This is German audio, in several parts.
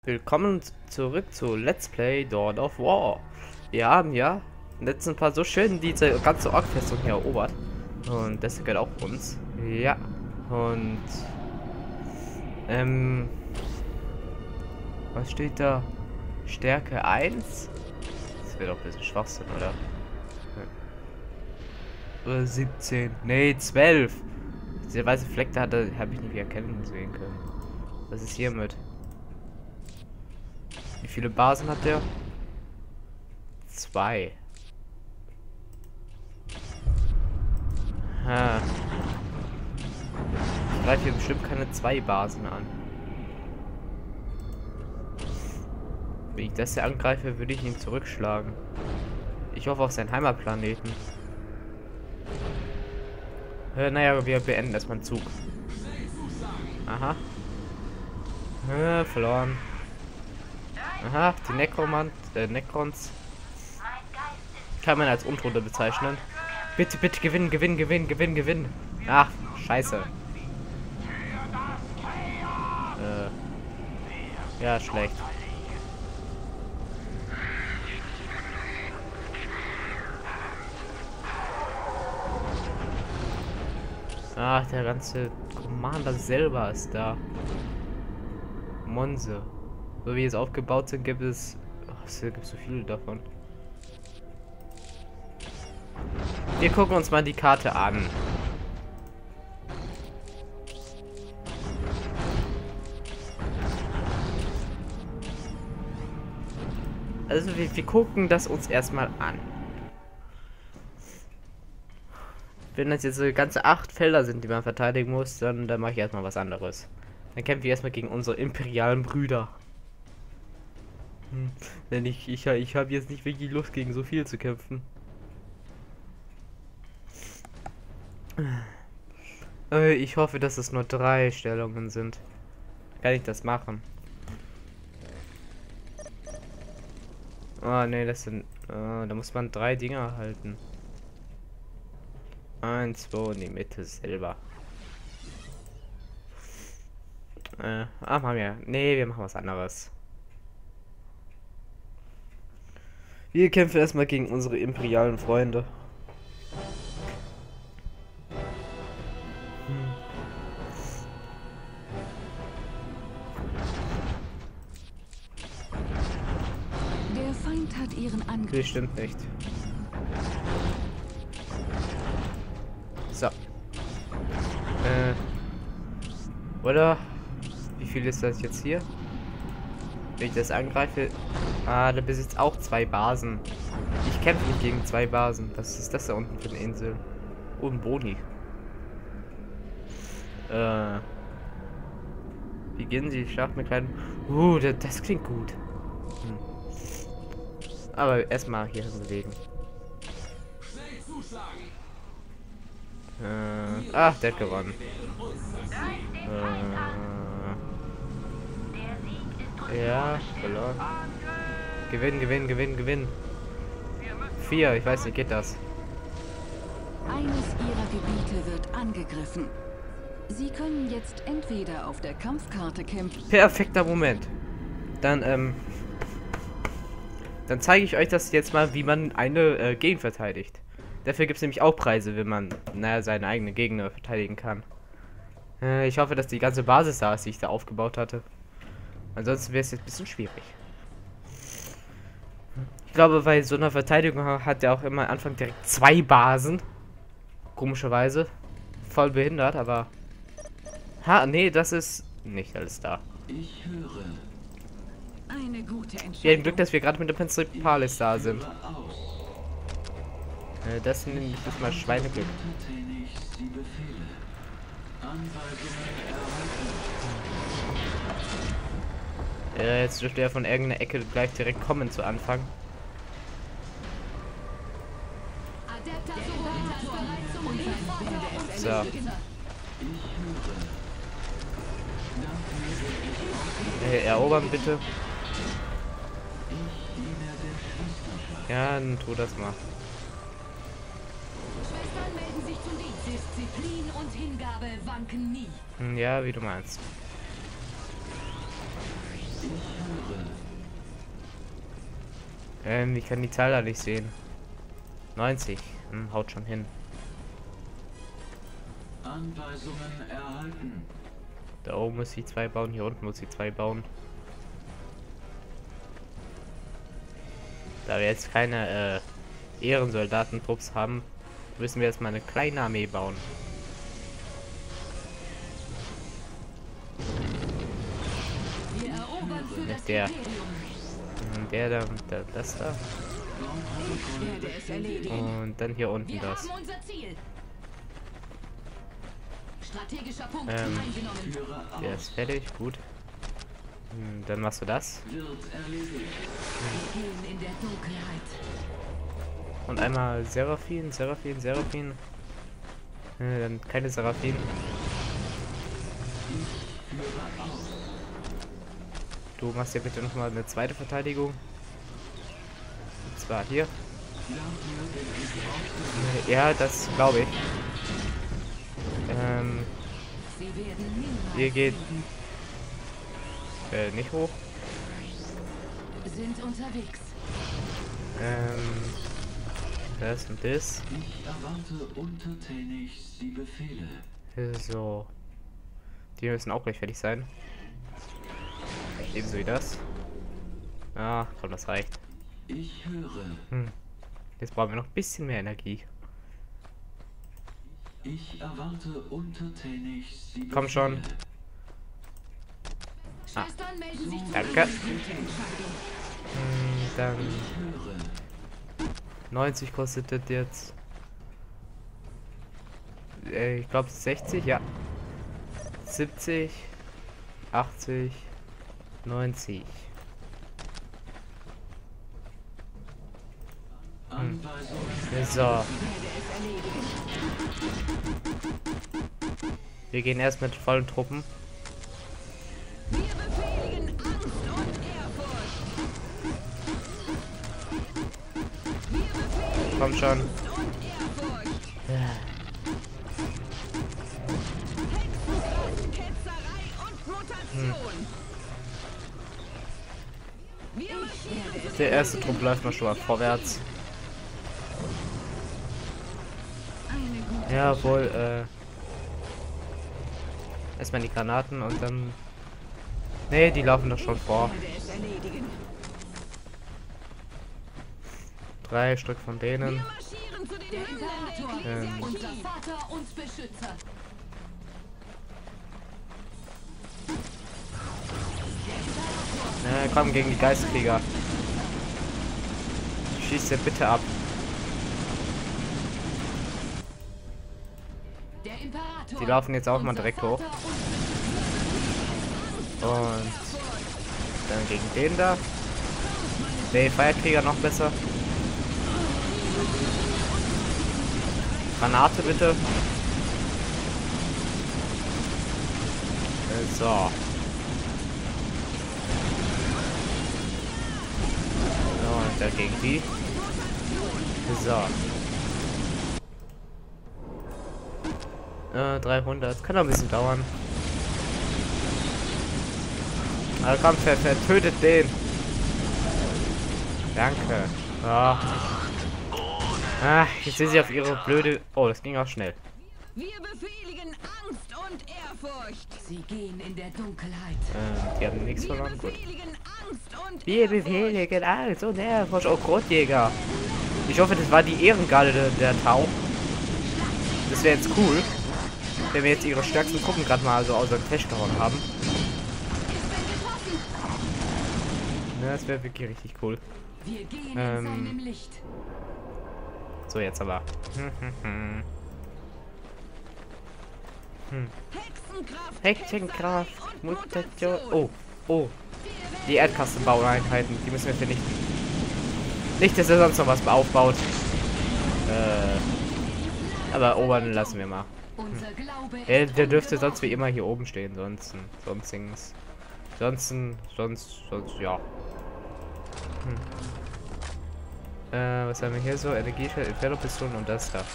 Willkommen zurück zu Let's Play Dawn of War. Wir haben ja im letzten Part so schön diese ganze Ork-Festung hier erobert. Und das gehört auch uns. Ja. Und was steht da? Stärke 1? Das wäre doch ein bisschen Schwachsinn, oder? Oder 17. Nee, 12. Diese weiße Fleck da habe ich nicht erkennen sehen können. Was ist hiermit? Wie viele Basen hat der? 2. Ich greife hier bestimmt keine 2 Basen an. Wenn ich das hier angreife, würde ich ihn zurückschlagen. Ich hoffe auf seinen Heimatplaneten. Naja, wir beenden erstmal den Zug. Aha. Verloren. Aha, die Necrons kann man als Untote bezeichnen. Bitte, bitte gewinnen. Ach, scheiße. Ja, schlecht. Ach, der ganze Commander selber ist da. Monse. So wie es aufgebaut sind, gibt es... Ach, es gibt so viele davon. Wir gucken uns mal die Karte an. Also wir gucken das uns erstmal an. Wenn das jetzt so ganze 8 Felder sind, die man verteidigen muss, dann mache ich erstmal was anderes. Dann kämpfen wir erstmal gegen unsere imperialen Brüder. Denn ich habe jetzt nicht wirklich Lust, gegen so viel zu kämpfen. Ich hoffe, dass es nur 3 Stellungen sind. Kann ich das machen? Oh ne, das sind... da muss man 3 Dinger halten. 1, 2 in die Mitte selber. Machen wir... Nee, wir machen was anderes. Wir kämpfen erstmal gegen unsere imperialen Freunde. Der Feind hat ihren Angriff. Das stimmt nicht. So. Oder? Wie viel ist das jetzt hier? Wenn ich das angreife... Ah, der besitzt auch 2 Basen. Ich kämpfe nicht gegen 2 Basen. Was ist das da unten für eine Insel? Oh, ein Boni. Wie gehen Sie? Schlacht mit kleinen... das klingt gut. Aber erstmal hier bewegen. Ach, der hat gewonnen. Ja, verloren. Gewinnen. 4, ich weiß nicht, geht das? Eines ihrer Gebiete wird angegriffen. Sie können jetzt entweder auf der Kampfkarte kämpfen. Perfekter Moment. Dann zeige ich euch das jetzt mal, wie man eine Gegend verteidigt. Dafür gibt es nämlich auch Preise, wenn man, seine eigene Gegner verteidigen kann. Ich hoffe, dass die ganze Basis da ist, die ich da aufgebaut hatte. Ansonsten wäre es jetzt ein bisschen schwierig. Ich glaube, bei so einer Verteidigung hat er auch immer am Anfang direkt 2 Basen. Komischerweise. Voll behindert, aber... nee, das ist nicht alles da. Ich höre. Eine gute Entscheidung. Wir haben Glück, dass wir gerade mit der Principalis da sind. Das nenne ich jetzt mal Schweineglück. Jetzt dürfte er von irgendeiner Ecke gleich direkt kommen zu Anfang. So. Erobern bitte. Ja, dann tu das mal. Schwestern melden sich zum Dienst. Disziplin und Hingabe wanken nie. Ja, wie du meinst. Ich kann die Zahl da nicht sehen. 90. Haut schon hin. Anweisungen erhalten. Da oben muss sie 2 bauen, hier unten muss sie 2 bauen. Da wir jetzt keine Ehrensoldatentrupps haben, müssen wir erstmal eine kleine Armee bauen. Wir erobern für das Der. Imperium. Das da. Ich werde es erledigen. Und dann hier unten Wir das. haben unser Ziel. Strategischer Punkt eingenommen. Führer Der ist fertig, gut. Dann machst du das. wird erledigt. Wir gehen in der Dunkelheit. Und einmal Seraphim. Dann keine Seraphim. Du machst ja bitte nochmal eine zweite Verteidigung. Und zwar hier. Ja, das glaube ich. Sie werden niemals Ihr geht siegen. nicht hoch. Sind unterwegs. Das und das. Ich erwarte untertänigst die Befehle. So. Die müssen auch gleich fertig sein. Ebenso wie das. Ah, komm, das reicht. Ich höre. Jetzt brauchen wir noch ein bisschen mehr Energie. Ich erwarte untertänigst die Befehle. Komm schon. Schwestern melden sich zu. Danke. Dann Ich höre. 90 kostet das jetzt. Ich glaube 60, ja. 70, 80, 90. Anweisungen. So. Wir gehen erst mit vollen Truppen. Wir befehligen Angst und Ehrfurcht. Wir befehligen Komm schon. Angst und Ehrfurcht. Hexenkraft, Ketzerei und Mutation. Wir marschieren. Der erste Trupp läuft mal schon mal vorwärts. Eine gute Jawohl, erstmal die Granaten und dann. Nee, die laufen doch schon vor. werde es erledigen. 3 Stück von denen. Wir marschieren zu den der Imperator, unser Vater und Beschützer. Komm gegen die Geistkrieger. Schießt ihr bitte ab. Der Imperator, Die laufen jetzt auch mal unser direkt hoch. Vater Und dann gegen den da. Nee, Feierkrieger noch besser. Granate bitte. So. Und dann gegen die. So. 300. Kann noch ein bisschen dauern. Also komm, tötet den. Danke. Ja. Jetzt sind sie auf ihre blöde... Oh, das ging auch schnell. Wir befehligen Angst und Ehrfurcht. Sie gehen in der Dunkelheit. Die haben nichts Wir verloren. Gut. befehligen Angst und Wir befehligen Angst und Ehrfurcht. Oh, Grotjäger. Ich hoffe, das war die Ehrengarde der Tau. Das wäre jetzt cool, wenn wir jetzt ihre stärksten Truppen gerade mal so außer Gefecht gehauen haben. Ja, das wäre wirklich richtig cool. Wir gehen in seinem Licht. So, jetzt aber. Hexenkraft, Mutation. Oh, oh. Die Erdkastenbaueinheiten, die müssen wir vernichten. Nicht, dass er sonst noch was aufbaut. Aber erobern lassen wir mal. Unser Glaube Der dürfte sonst wie immer hier oben stehen, sonst, ja. Was haben wir hier so? Energiefeld, Inferno-Pistolen und das da.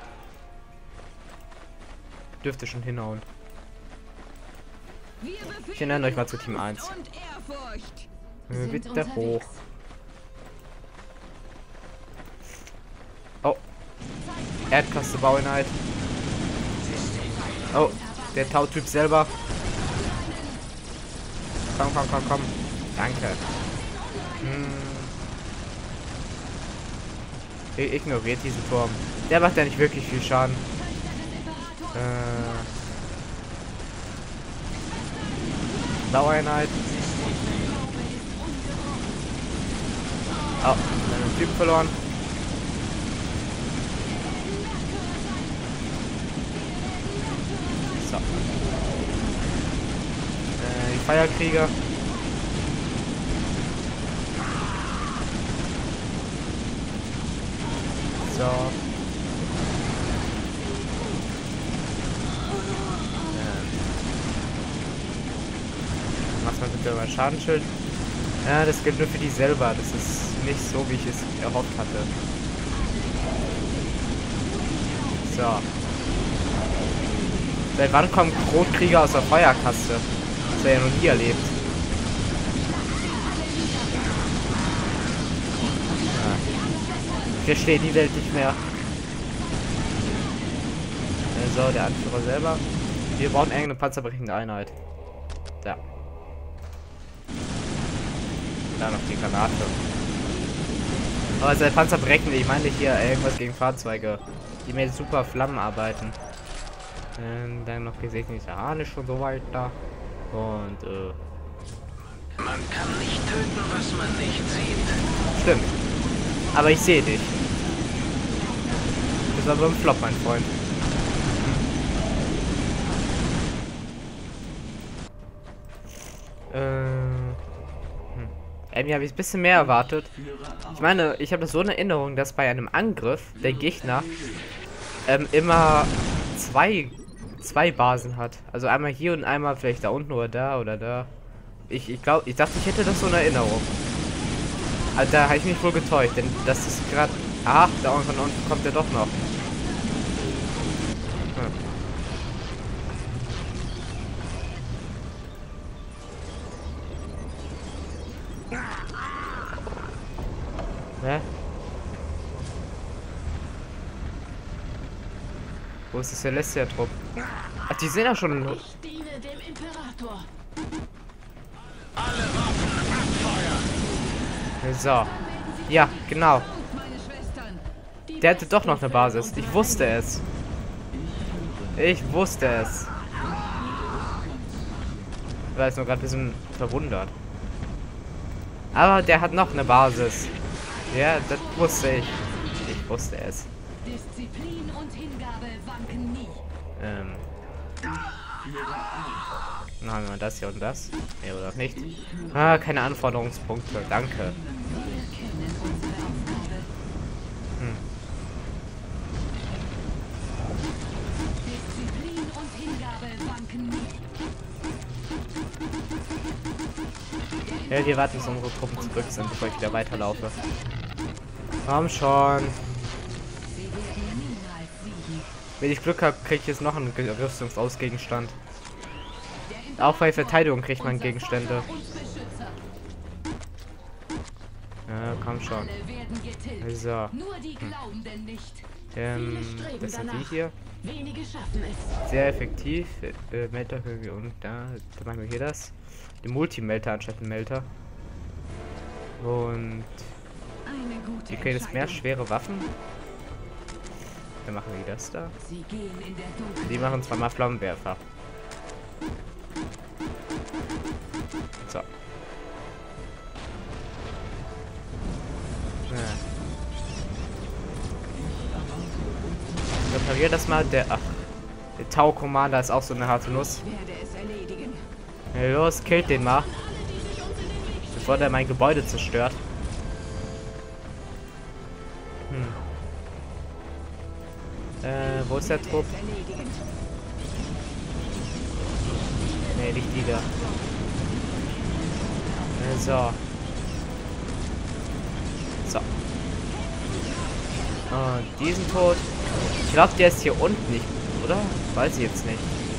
Dürfte schon hinhauen. Ich erinnere euch mal zu Team 1. Bitte hoch. Oh. Erdkaste Baueinheit. Oh, der Tautyp selber. Komm, komm, komm, komm. Danke. Ignoriert diesen Turm. Der macht ja nicht wirklich viel Schaden. Baueinheit. Oh, einen Typen verloren. So. Die Feierkrieger. So. Was man bitte über Schadensschild? Ja, das gilt nur für die selber. Das ist nicht so, wie ich es erhofft hatte. So. Seit wann kommen Rotkrieger aus der Feuerkaste? Das wäre ja noch nie erlebt. Ich verstehe die Welt nicht mehr. So, der Anführer selber. Wir brauchen irgendeine panzerbrechende Einheit. Da. Da noch die Granate. Aber seit panzerbrechende, ich meine hier irgendwas gegen Fahrzeuge, die mit super Flammen arbeiten. Dann noch gesegnete Harnisch und so weiter. Und man kann nicht töten, was man nicht sieht. Stimmt. Aber ich sehe dich. Das war aber ein Flop, mein Freund. Irgendwie habe ich ein bisschen mehr erwartet. Ich meine, ich habe so eine Erinnerung, dass bei einem Angriff der Gegner immer zwei Basen hat. Also einmal hier und einmal vielleicht da unten oder da oder da. Ich glaube, ich dachte, ich hätte das so in Erinnerung. Also da habe ich mich wohl getäuscht, denn das ist gerade... Ach, da unten von unten kommt er doch noch. Hä? Wo ist das Celestia-Trupp? Ach, die sind ja schon... Ich diene dem Imperator. Alle Waffen abfeuern! So. Ja, genau. Der hatte doch noch eine Basis. Ich wusste es. Ich wusste es. Ich war jetzt nur gerade ein bisschen verwundert. Aber der hat noch eine Basis. Ja, das wusste ich. Ich wusste es. Disziplin und Hingabe wanken nie. Dann haben wir das hier und das. Nee, oder nicht? Ah, keine Anforderungspunkte. Danke. Disziplin und Hingabe wanken nie. Ja, wir warten, bis unsere Truppen zurück sind, bevor ich wieder weiterlaufe. Komm schon. Wenn ich Glück habe, kriege ich jetzt noch einen Rüstungsausgegenstand. Auch bei Verteidigung kriegt man Gegenstände. Ja, komm schon. So. Das sind die hier. Sehr effektiv. Melter und da machen wir hier das. Die Multimelter anstatt ein Melter. Und die kriegen jetzt mehr schwere Waffen. Dann machen die das da. Die machen zweimal Flammenwerfer. So. Ja. Reparier das mal. Der Tau Commander ist auch so eine harte Nuss. Ja, los, killt den mal. Bevor der mein Gebäude zerstört. Wo ist der Trupp? Ne, nicht die da. So. So. Und diesen tot. Ich glaube, der ist hier unten nicht, oder? Weiß ich jetzt nicht.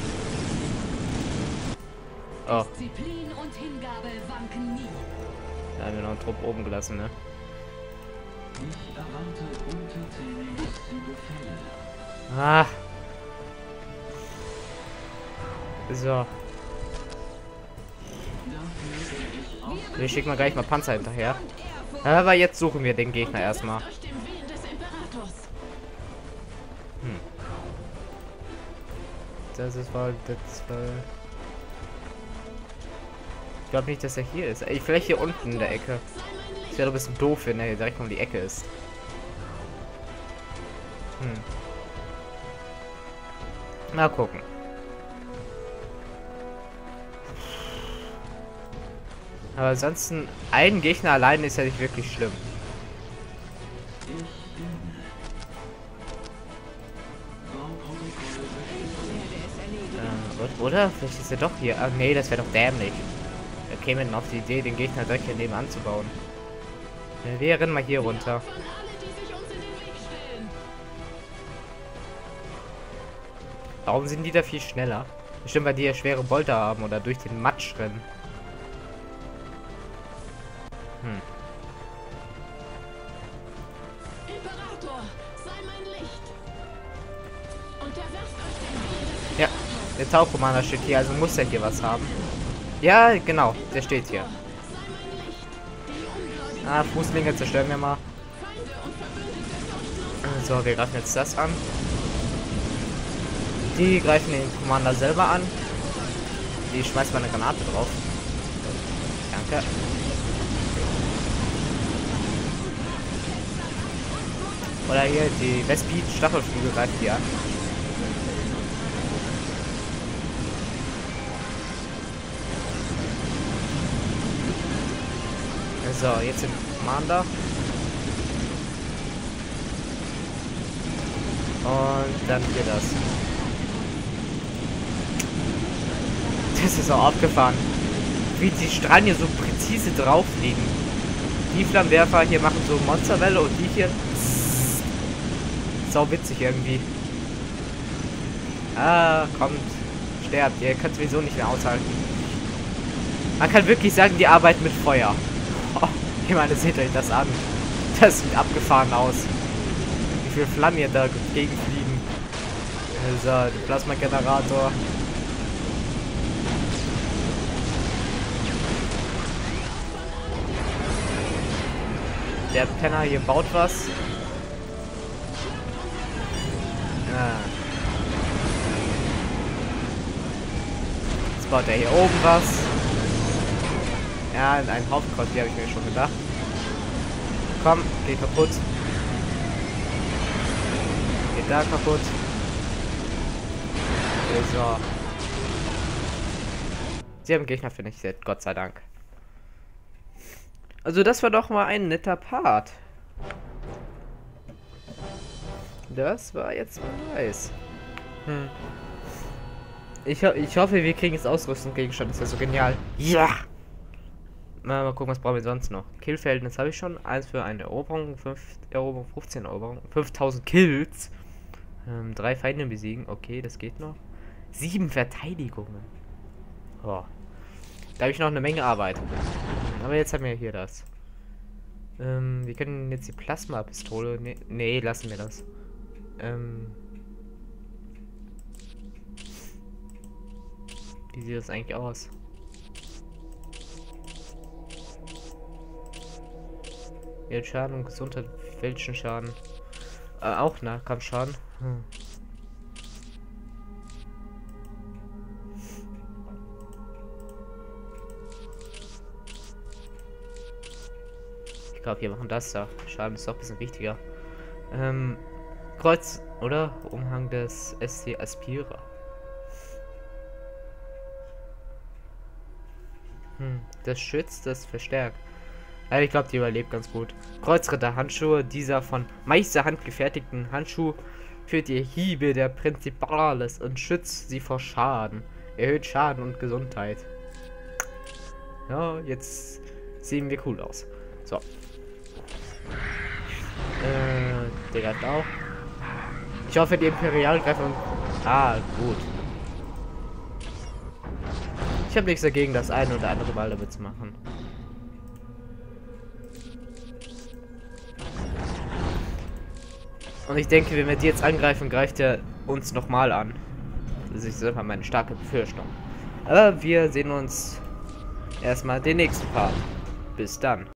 Oh. Da haben wir noch einen Trupp oben gelassen, ne? Ich erwarte untertänigst die Befehle. Ah. So. Dafür werde ich Wir schicken mal gleich mal Panzer hinterher. Aber jetzt suchen wir den Gegner erstmal. Durch den Willen des Imperators. Das ist wohl das. Ich glaube nicht, dass er hier ist. Ey, vielleicht hier unten in der Ecke. Es wäre ein bisschen doof, wenn er hier direkt um die Ecke ist. Mal gucken. Aber ansonsten, ein Gegner allein ist ja nicht wirklich schlimm. Oder? Vielleicht ist er doch hier. Ah, nee, das wäre doch dämlich. Wir kämen auf die Idee, den Gegner direkt hier nebenan zu bauen. Ja, wir rennen mal hier runter. Von alle, die sich uns in den Weg stellen. Warum sind die da viel schneller? Bestimmt, weil die ja schwere Bolter haben oder durch den Matsch rennen. Imperator, sei mein Licht. Unterwerft euch dem Willen des Ja, der Tauchcommander steht hier, also muss er hier was haben. Ja, genau, der steht hier. Ah, Fußlinge zerstören wir mal. So, wir greifen jetzt das an. Die greifen den Commander selber an. Die schmeißt mal eine Granate drauf. Danke. Oder hier die Westbeat Stachelflügel greifen die an. So, jetzt sind Commander. Und dann hier das. Das ist auch abgefahren. Wie die Strahlen hier so präzise drauf liegen. Die Flammenwerfer hier machen so Monsterwelle und die hier. Sau witzig irgendwie. Ah, kommt. Sterbt. Ihr könnt sowieso nicht mehr aushalten. Man kann wirklich sagen, die arbeiten mit Feuer. Oh, ich meine, seht euch das an. Das sieht abgefahren aus. Wie viele Flammen hier da gegenfliegen. So, der Plasma-Generator. Der Penner hier baut was. Ja. Jetzt baut er hier oben was. Ja, ein Haufenkreuz, die habe ich mir schon gedacht. Komm, geht kaputt. Geht da kaputt. Okay, so. Sie haben Gegner vernichtet, Gott sei Dank. Also das war doch mal ein netter Part. Das war jetzt mal nice. Ich hoffe, wir kriegen jetzt Ausrüstungsgegenstand. Das ist ja so genial. Ja! Mal gucken, was brauchen wir sonst noch. Killverhältnis habe ich schon. 1 für eine Eroberung, 5 Eroberung, 15 Eroberung, 5000 Kills. 3 Feinde besiegen. Okay, das geht noch. 7 Verteidigungen. Oh. Da habe ich noch eine Menge Arbeit. Aber jetzt haben wir hier das. Wir können jetzt die Plasma-Pistole. Nee, lassen wir das. Wie sieht das eigentlich aus? Schaden und Gesundheit, welchen Schaden? Auch Nahkampfschaden. Ich glaube, wir machen das da. Schaden ist doch ein bisschen wichtiger. Kreuz, oder? Umhang des SC Aspira. Das schützt, das verstärkt. Ja, ich glaube, die überlebt ganz gut. Kreuzritter Handschuhe, dieser von Meisterhand gefertigten Handschuh führt die Hiebe der Prinzipales und schützt sie vor Schaden. Erhöht Schaden und Gesundheit. Ja, jetzt sehen wir cool aus. So. Der greift auch. Ich hoffe, die Imperial greifen. Ah, gut. Ich habe nichts dagegen, das eine oder andere Mal damit zu machen. Und ich denke, wenn wir die jetzt angreifen, greift er uns nochmal an. Das ist einfach meine starke Befürchtung. Aber wir sehen uns erstmal den nächsten Part. Bis dann.